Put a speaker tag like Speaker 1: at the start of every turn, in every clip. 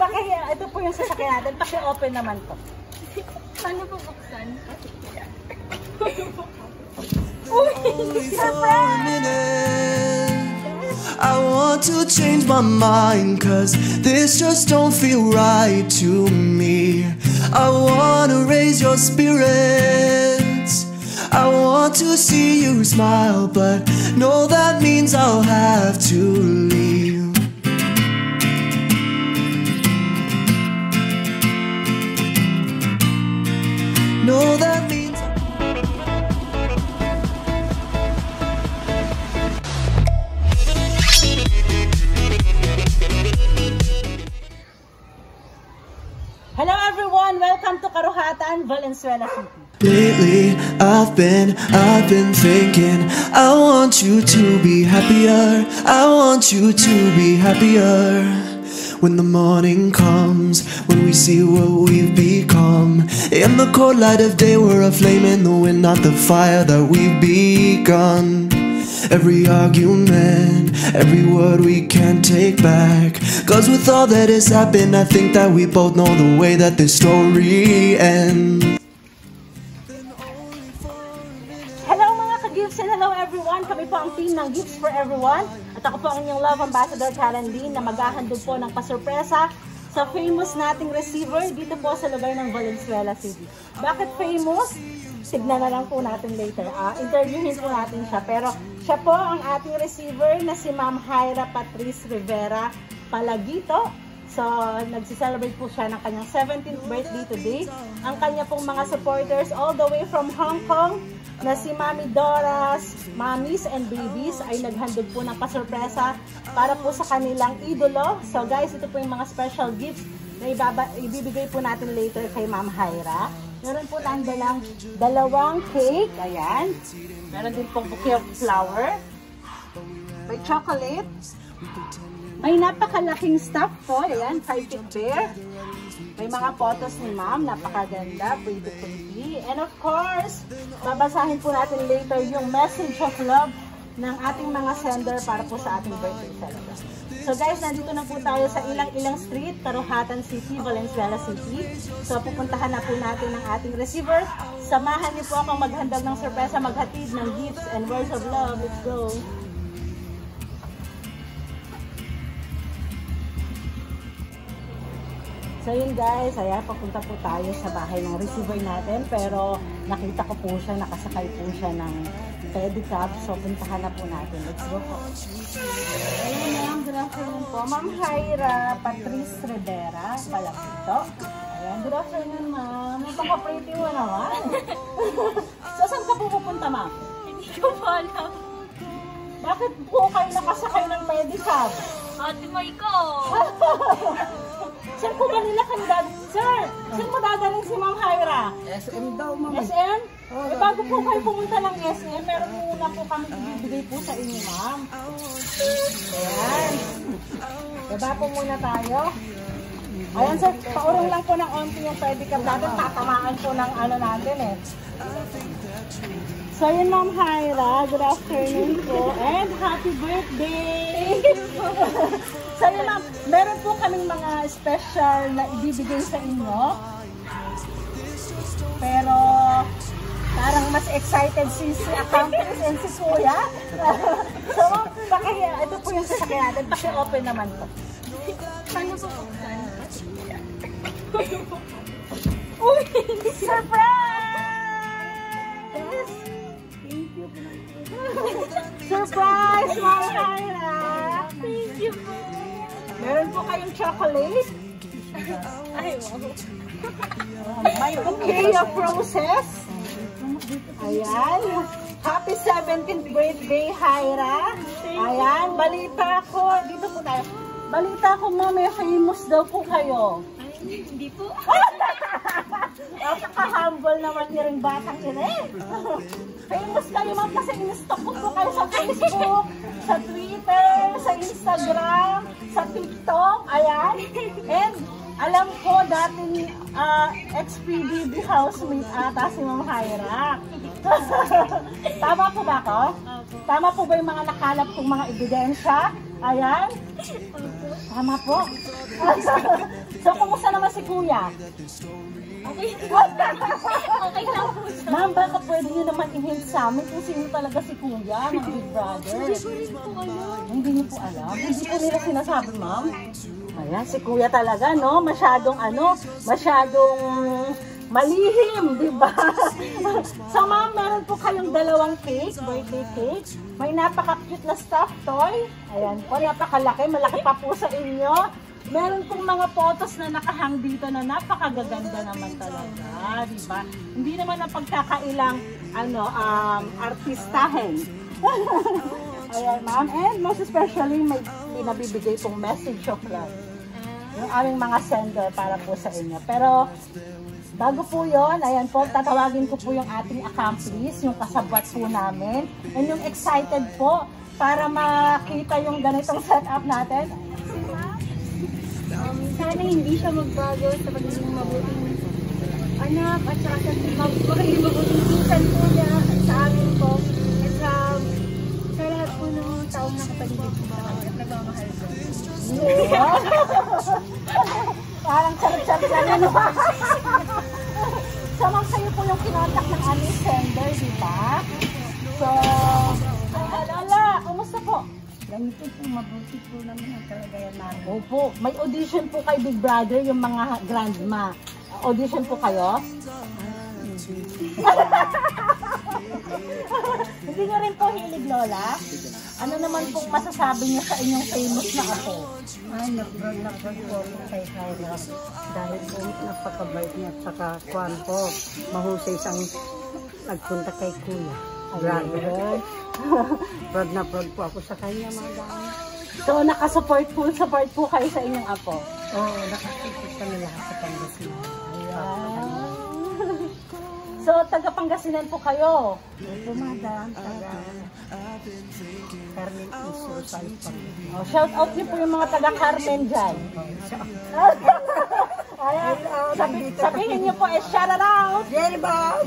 Speaker 1: ito po yung sasakyan natin. Paki-open naman to.
Speaker 2: Paano po buksan?
Speaker 3: I want to change my mind, cause this just don't feel right to me. I wanna raise your spirits, I want to see you smile, but no, that means I'll have to leave. No, that means
Speaker 1: Hello everyone! Welcome to Karuhatan, Valenzuela City.
Speaker 3: lately I've been thinking, I want you to be happier, I want you to be happier. When the morning comes, when we see what we've become, in the cold light of day we're a flame in the wind, not the fire that we've begun. Every argument, every word we can't take back, cause with all that has happened I think that we both know the way that this story ends.
Speaker 1: Hello mga ka-gifts and hello everyone! Kami po ang team ng Gifts for Everyone. At ako po ang inyong love ambassador Karen Lee na maghahandog po ng pasurpresa sa famous nating receiver dito po sa lugar ng Valenzuela City. Bakit famous? Tignan na lang po natin later. Interviewin po natin siya. Pero siya po ang ating receiver na si Ma'am Hyra Patrice Rivera Palagito. So, nagsiselebrate po siya ng kanyang 17th birthday today. Ang kanya pong mga supporters all the way from Hong Kong na si Mami Dora'S, Mommies and Babies ay naghandog po ng pasurpresa para po sa kanilang idolo. So guys, ito po yung mga special gifts na ibibigay po natin later kay Ma'am Hyra. Meron po tayong dalawang cake. Ayan. Meron din pong bouquet of flower. May chocolate. May napakalaking stuff po. Ayan, 5-feet bear. May mga photos ni Ma'am. Napakaganda. Pretty. And of course, babasahin po natin later yung message of love ng ating mga sender para po sa ating birthday celebration. So guys, nandito na po tayo sa Ilang Street, Karuhatan City, Valenzuela City. So pupuntahan na po natin ang ating receiver. Samahan niyo po akong maghandog ng sorpresa, maghatid ng gifts and words of love. Let's go! So yun guys, ayan, papunta po tayo sa bahay ng receiver natin. Pero nakita ko po siya, nakasakay po siya ng pedicab. So puntahan na po natin. Let's go po. Ayan ma'am, good afternoon po. Ma'am Hyra Patrice Rivera Palagito. Ayan, good afternoon ma'am. Napaka-pretty mo naman. So saan ka po pupunta ma'am?
Speaker 2: Hindi ko po alam.
Speaker 1: Bakit po kayo nakasakay ng pedicab?
Speaker 2: Ate May ko!
Speaker 1: Saan po ba nila kayo dadalhin? Sir, saan mo dadalhin si Ma'am Hyra?
Speaker 4: SM daw, ma'am.
Speaker 1: SM? Eh, bago po kayo pumunta ng SM, meron muna po kami ibibigay po sa inyo, ma'am. Ayan. Baba po muna tayo. Ayan, sir, paurong lang po ng onti yung pedicab natin. Tatamaan po ng ano natin eh. So, yun Ma'am Hyra, good afternoon po, and happy birthday! So, yun ma'am, meron po kaming mga special na ibibigay sa inyo. Pero, parang mas excited si Accomplice and si Kuya. So, ito po yung sasakyan natin, paki-open naman po.
Speaker 2: Paano po buksan?
Speaker 1: Uy! Surprise! Surprise, Ma'am Hyra!
Speaker 2: Thank you po!
Speaker 1: Meron po kayong chocolate.
Speaker 2: Ay, wow!
Speaker 1: May bouquet of roses. Ayan. Happy 17th birthday, Hyra. Ayan, balita ko. Dito po tayo. Balita ko, ma'am, may famous daw po kayo.
Speaker 2: Ay, hindi po.
Speaker 1: Napaka-humble naman niya rin batang ina eh. Famous kayo ma'am kasi in-stock ko po kayo sa Facebook, sa Twitter, sa Instagram, sa TikTok, ayan. And alam ko dating ex-PBB housemate ata si Ma'am Hyra. Tama po ba ako? Tama po ba yung mga nakalap kong mga ebidensya? Ayan. Tama po. So, kumusta naman si Kuya?
Speaker 2: Okay. Okay lang po siya.
Speaker 1: Ma'am, baka pwede nyo naman i-hint sa amin kung sino talaga si Kuya ng Big Brother.
Speaker 2: Hindi ko rin po alam.
Speaker 1: Hindi niyo po alam? Hindi po nila sinasabi, ma'am. Ayan, si Kuya talaga, no? Masyadong malihim, di ba? So, ma'am, meron po kayong dalawang cake, birthday cake. May napaka-cute na stuffed toy. Ayan po, napakalaki. Malaki pa po sa inyo. Meron pong mga photos na nakahang dito na napakagaganda naman talaga, di ba? Hindi naman ang pagkakailang artistahin. Ayan, ma'am. And most especially, may pinabibigay pong message of love. Yung aming mga sender para po sa inyo. Pero, bago po yun, ayan po, tatawagin ko po yung ating accomplice, yung kasabwat po namin. And yung excited po para makita yung ganitong setup natin.
Speaker 2: Sana hindi siya magbago sa pagiging mabuting anak at saka sa magiging mabuting pinsan po niya sa amin po at sa lahat po ng taong nakapaligid po sa kanya at nagmamahal po.
Speaker 1: Parang charot-charot lang yun. So, ma'am, kayo po yung kinontak ng aming sender, di ba? So, Lola, kumusta po?
Speaker 2: Ganito po, mabuti po naman ang kalagayan namin.
Speaker 1: Opo, may audition po kay Big Brother, yung mga grandma. Audition po kayo? Hindi nyo rin po hilig, Lola? Ano naman pong masasabi niyo sa inyong famous na apo?
Speaker 2: Ay, naprag po ako kay Kyra. Dahil po napakabait niya at saka kuwan po, mahusay siyang nagpunta kay Kuya.
Speaker 1: Brother.
Speaker 2: Proud na proud po ako sa kanya, madam.
Speaker 1: So, nakasupport po kayo sa inyong apo?
Speaker 2: Oo, nakasipot kami lahat sa Pangasinan.
Speaker 1: Ayan. So, taga Pangasinan po kayo?
Speaker 2: Ito, madam, taga Carmen Iso sa Pangasinan.
Speaker 1: Oh, shout out niyo po yung mga taga Carmen dyan. Ayan, sabihin niyo po, shout out!
Speaker 2: Jerry Bob!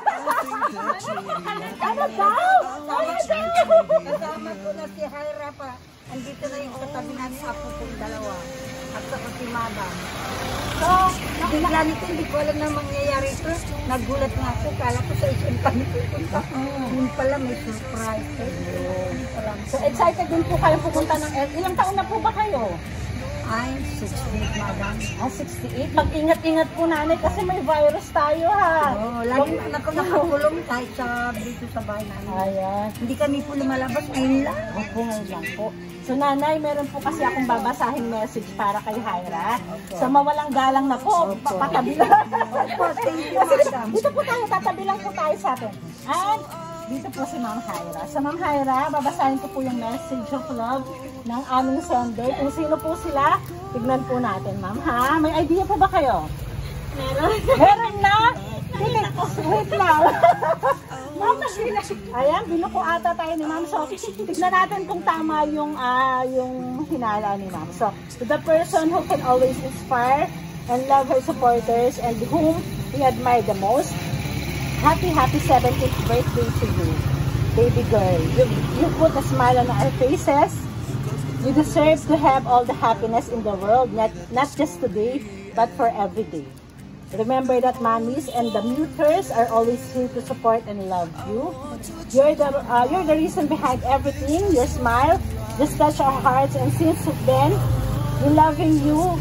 Speaker 1: Ano daw?
Speaker 2: Kasama ko na si Hyra pa. Andito na yung katabi namin apo kong dalawa. At saka si Madam.
Speaker 1: So,
Speaker 2: Bigla nito, hindi ko alam na mangyayari ito. Nagulat nga ako. Kala ko sa isang kami pupunta. Yun pala may surprise.
Speaker 1: so excited din po kayo pupunta ng ilang taon na po ba kayo?
Speaker 2: Ay, 68, Madam.
Speaker 1: 68. Mag-ingat-ingat po nanay kasi may virus tayo ha.
Speaker 2: Oo, lagi na ako nakakulong kahit dito sa bahay namin.
Speaker 1: Ayan.
Speaker 2: Hindi kami po lumalabas. Ngayon lang.
Speaker 1: Opo, ngayon lang po. So nanay, meron po kasi akong babasahing message para kay Hyra. So mawalang galang na po, patabi lang.
Speaker 2: Opo, thank you, Madam.
Speaker 1: Dito po tayo, tatabi lang po tayo sa atin. And dito po si Ma'am Hyra. Sa Ma'am Hyra, babasahin ko po yung message of love ng aming sender. Kung sino po sila, tignan po natin, ma'am, ha? May idea po ba kayo?
Speaker 2: Meron.
Speaker 1: Meron na? Wait lang. Ma'am, ayan, binuko ata tayo ni ma'am. So, tignan natin kung tama yung hinala ni ma'am. So, to the person who can always inspire and love her supporters and whom we admire the most, happy 70th birthday to you, baby girl. You put a smile on our faces. You deserve to have all the happiness in the world, not just today, but for every day. Remember that mommies and the muters are always here to support and love you. You're the reason behind everything. Your smile just touch our hearts, and since then, we're loving you.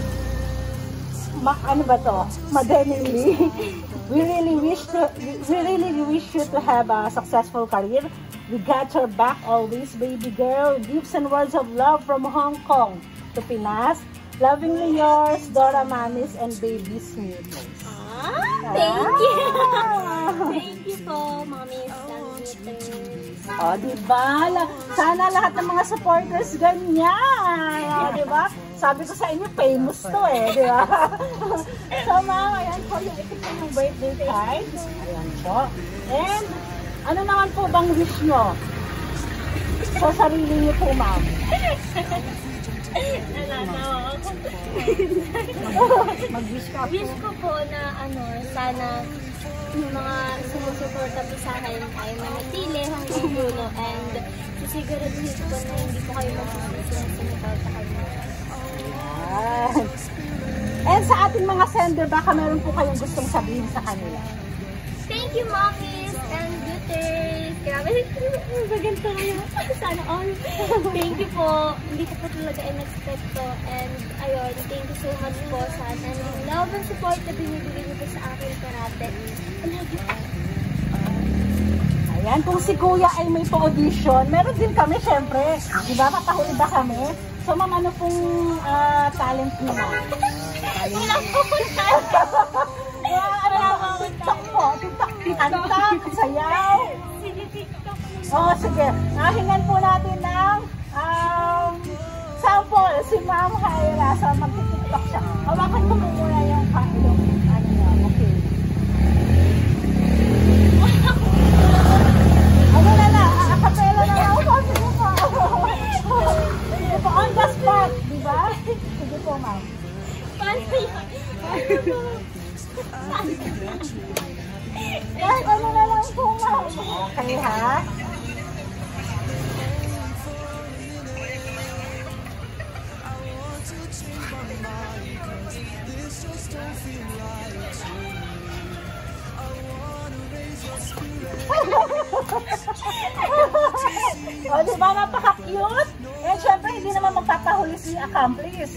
Speaker 1: Maddeningly. We really wish you to have a successful career. We got your back always, baby girl. Gifts and words of love from Hong Kong to Pinas. Lovingly yours, Dora, Mommies, and baby sweetness.
Speaker 2: Thank you. Thank you po, Mommies and Sweetness.
Speaker 1: O, diba? Sana lahat ng mga supporters ganyan. O, diba? Sabi ko sa inyo, famous to eh, diba? So, ma'am, ayan po yung ito po yung birthday card. Ayan po. And, ano naman po bang wish nyo? Sa sarili nyo po, ma'am.
Speaker 2: Mag-wish ka po. Wish ko po na sana yung mga sumusuporta po sa akin ay manatili hanggang dulo and sisiguraduhin ko na hindi po kayo magsisisi na sumuporta kayo.
Speaker 1: And sa ating mga sender, baka meron po kayong gustong sabihin sa kanila.
Speaker 2: Thank you, Mommies and Beauties. Grabe, ganito kayo. Sana all. Thank you po. Hindi ko po talaga in-expect to. And ayun, thank you so much po sa love and support na binibigay niyo po sa akin parate. I love you.
Speaker 1: Ayan, kung si Kuya ay may pa-audition, meron din kami syempre. Diba, papahuli ba kami? So ma'am, ano pong talent niyo?
Speaker 2: Wala po po
Speaker 1: TikTok po. TikTok, kanta, sayaw.
Speaker 2: Sige, TikTok.
Speaker 1: Oh, sige. Hingan po natin ng sample si Ma'am Hyra. So, mag-TikTok siya. Hawakan ko muna yung ano niya. Okay. Ano na, akapela na ako. Sige po. Sige po, on the spot. Diba? Sige po, Ma'am.
Speaker 2: Paano yan?
Speaker 1: Kahit ano na lang po, Ma'am. Okay, ha? O, diba? Napaka-cute. Eh, syempre, hindi naman magpapahuli si accomplice.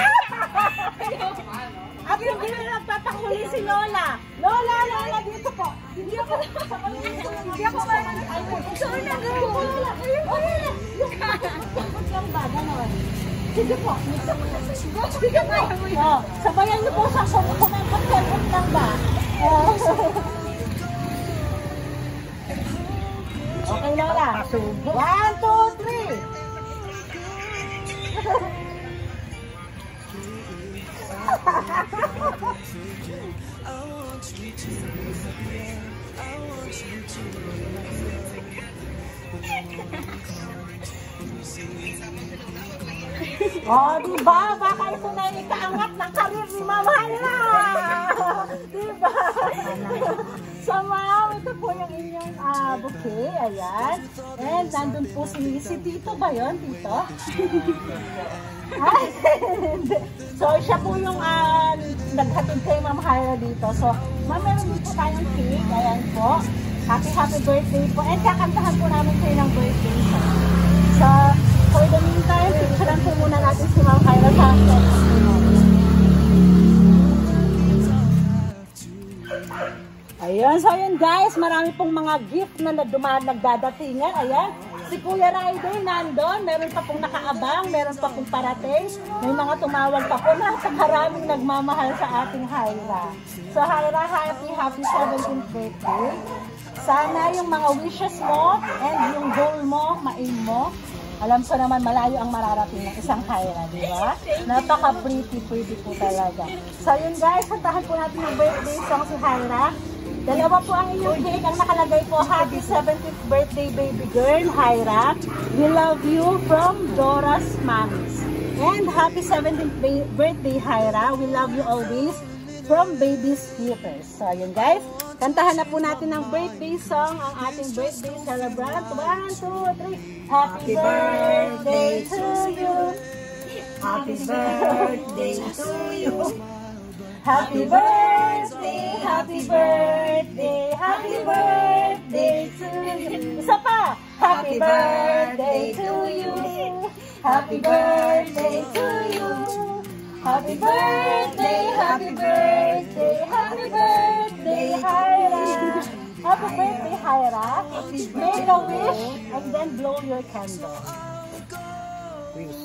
Speaker 1: At hindi na nagpapahuli si Lola. Lola, dito po. Hindi ako marunong. Sorry na, Lola. Yung baga naman. Sige po. Sige po. Sabayan niyo po siya kung kumempot-kempot lang ba. Okay, Lola. 1, 2, 3. Oh, diba? Baka ito na yung ikaangat ng karir ni Mama Hyra. Diba? So, Ma'am, ito po yung inyong bouquet. Ayan. And nandun po si Tito ba yun? Tito? So, siya po yung naghatid kay Ma'am Hyra dito. So, Ma'am, meron din po tayong cake. Ayan po. Happy birthday po. And kakantahan po namin kayo ng birthday. So, for the meantime, picturean po muna natin si Ma'am Hyra sa ayun, so ayun guys, marami pong mga gift na nagdadatingan. Ayan, si Kuya Raiday nandun, meron pa pong nakaabang, meron pa pong parating, may mga tumawag pa po na maraming nagmamahal sa ating Hyra. So Hyra, happy 17th birthday. Sana yung mga wishes mo and yung goal mo, ma-aim mo. Alam ko naman malayo ang mararating ng isang Hyra, di ba? Napaka-pretty po talaga. So yun guys, kantahan po natin ang birthday song si Hyra. Dalawa po ang inyong cake. Ang nakalagay po, happy 17th birthday baby girl, Hyra. We love you from Dora'S Mommies. And happy 17th birthday, Hyra. We love you always from Baby's Theaters. So yun guys, kantahan na po natin ang birthday song, ang ating birthday celebrant. 1, 2, 3. Happy birthday to you. Happy birthday to you. Happy birthday, happy birthday, happy birthday to you. Isa pa. Happy birthday to you. Happy birthday to you. Happy birthday, happy birthday, happy birthday, Hyra. Happy birthday, Hyra. Make a wish and then blow your candle. Wish.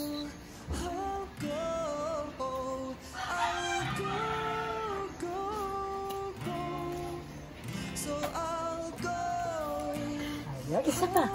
Speaker 1: Ayan, isa pa.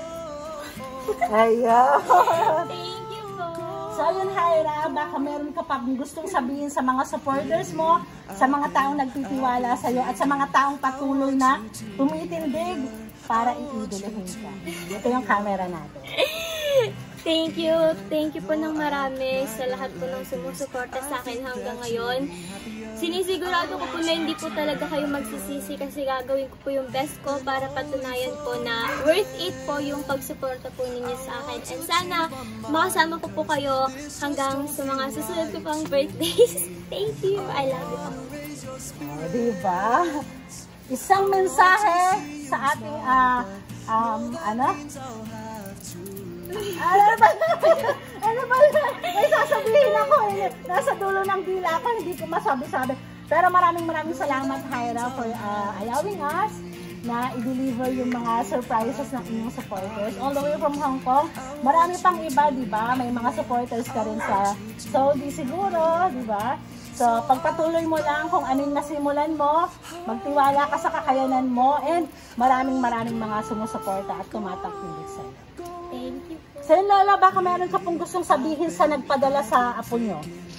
Speaker 1: Ayan.
Speaker 2: Thank you po.
Speaker 1: So yun, Hyra, baka meron ka pa gustong sabihin sa mga supporters mo, sa mga taong nagtitiwala sa'yo, at sa mga taong patuloy na tumitindig para iidolahin ka. Ito yung camera natin.
Speaker 2: Thank you po ng marami sa lahat po ng sumusuporta sa akin hanggang ngayon. Sinisigurado ko po na hindi po talaga kayo magsisisi kasi gagawin ko po yung best ko para patunayan po na worth it po yung pagsuporta po ninyo sa akin. And sana makasama ko po kayo hanggang sa mga susunod ko pang birthdays. Thank you. I love you all.
Speaker 1: Diba? Isang mensahe sa ating, ano ba? May sasabihin ako eh. Nasa dulo ng dila ako, hindi ko masabi-sabi. Pero maraming salamat, Hyra, for allowing us na i-deliver yung mga surprises ng inyong supporters. All the way from Hong Kong. Marami pang iba, di ba? May mga supporters ka rin sa Saudi siguro, di ba? So, pagpatuloy mo lang kung anong nasimulan mo, magtiwala ka sa kakayanan mo, and maraming mga sumusuporta at tumatangkilik sa'yo.
Speaker 2: Thank you.
Speaker 1: So, Lola, baka meron ka pong gustong sabihin sa nagpadala sa apo nyo?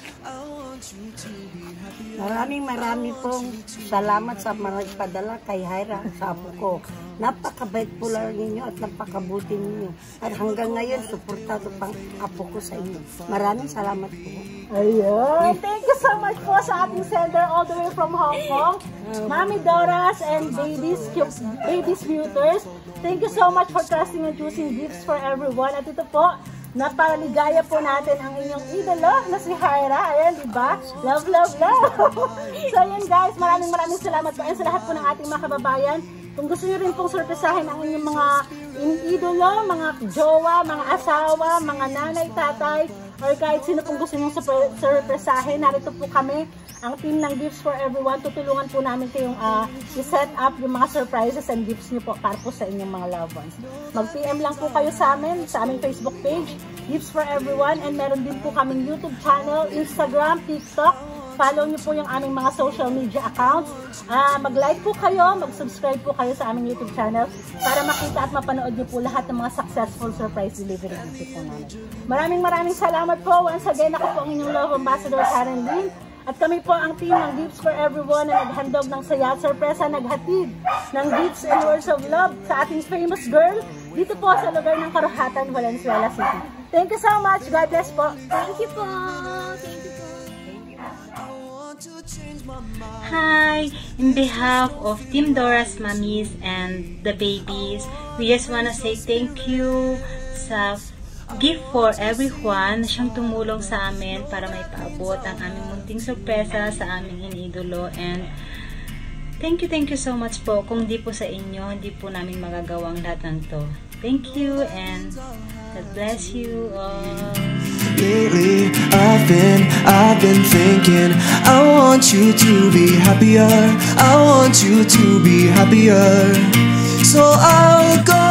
Speaker 4: Marami pong salamat sa mga ipadala kay Hyra sa apo ko. Napakabait po lang ninyo at napakabuti ninyo. At hanggang ngayon, suportado pang apo ko sa inyo. Maraming salamat po.
Speaker 1: Ayun! Thank you so much po sa ating sender all the way from Hong Kong. Mami Dora'S and babies beauters. Thank you so much for trusting and choosing gifts for everyone. At ito po, napaligaya po natin ang inyong idolo na si Hyra. Ayan, di ba? Love, love, love! So, ayan guys, maraming salamat po. Ayan sa lahat po ng ating mga kababayan. Kung gusto nyo rin pong surpresahin ang inyong mga idolo, mga jowa, mga asawa, mga nanay, tatay, or kahit sino pong gusto nyo surpresahin, narito po kami, ang team ng Gifts for Everyone. Tutulungan po namin kayong i-set up yung mga surprises and gifts nyo po para po sa inyong mga loved ones. Mag-PM lang po kayo sa amin, sa aming Facebook page, Gifts for Everyone, and meron din po kaming YouTube channel, Instagram, TikTok. Follow nyo po yung aming mga social media accounts. Mag-like po kayo, mag-subscribe po kayo sa aming YouTube channel para makita at mapanood nyo po lahat ng mga successful surprise delivery dito po namin. Maraming salamat po. Once again, ako po ang inyong love ambassador, Karen Lynn. At kami po ang team ng Gifts for Everyone na naghandog ng saya at sorpresa, naghatid ng gifts and words of love sa ating famous girl dito po sa lugar ng Karuhatan, Valenzuela City. Thank you so much. God bless po.
Speaker 2: Thank you po. Thank you po.
Speaker 5: Hi! In behalf of Team Dora'S, Mommies, and the babies, we just wanna say thank you sa Gift for Everyone na siyang tumulong sa amin para may paabot ang aming munting sorpresa sa aming inidolo. And thank you so much po. Kung di po sa inyo, hindi po namin magagawang lahat ng to. Thank you and God bless you all.
Speaker 3: Lately, I've been thinking, I want you to be happier. I want you to be happier. So I'll go